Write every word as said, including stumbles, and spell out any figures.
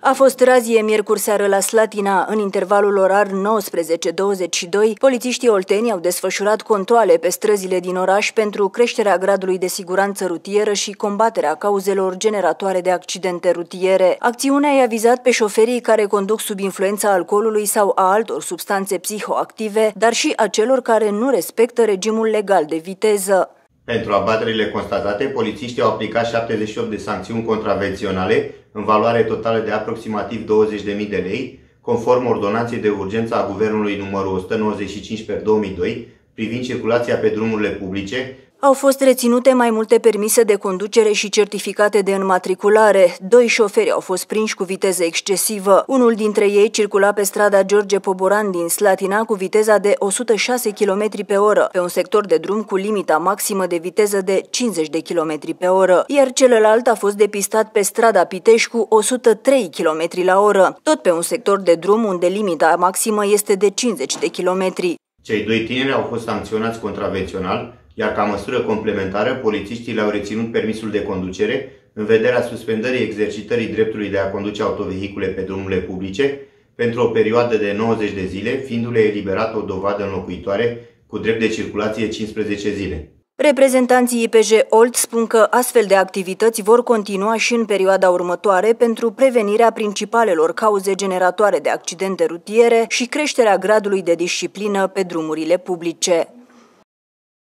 A fost razie miercuri seară la Slatina. În intervalul orar nouăsprezece douăzeci și doi, polițiștii olteni au desfășurat controale pe străzile din oraș pentru creșterea gradului de siguranță rutieră și combaterea cauzelor generatoare de accidente rutiere. Acțiunea i-a vizat pe șoferii care conduc sub influența alcoolului sau a altor substanțe psihoactive, dar și a celor care nu respectă regimul legal de viteză. Pentru abaterile constatate, polițiștii au aplicat șaptezeci și opt de sancțiuni contravenționale în valoare totală de aproximativ douăzeci de mii de lei, conform ordonanței de urgență a Guvernului numărul o sută nouăzeci și cinci pe două mii doi privind circulația pe drumurile publice. Au fost reținute mai multe permise de conducere și certificate de înmatriculare. Doi șoferi au fost prinși cu viteză excesivă. Unul dintre ei circula pe strada George Poboran din Slatina cu viteza de o sută șase kilometri pe oră, pe un sector de drum cu limita maximă de viteză de cincizeci de kilometri pe oră, iar celălalt a fost depistat pe strada Pitești cu o sută trei kilometri la oră, tot pe un sector de drum unde limita maximă este de cincizeci de kilometri. Cei doi tineri au fost sancționați contravențional, iar ca măsură complementară, polițiștii le-au reținut permisul de conducere în vederea suspendării exercitării dreptului de a conduce autovehicule pe drumurile publice pentru o perioadă de nouăzeci de zile, fiindu-le eliberată o dovadă înlocuitoare cu drept de circulație cincisprezece zile. Reprezentanții I P J Olt spun că astfel de activități vor continua și în perioada următoare pentru prevenirea principalelor cauze generatoare de accidente rutiere și creșterea gradului de disciplină pe drumurile publice.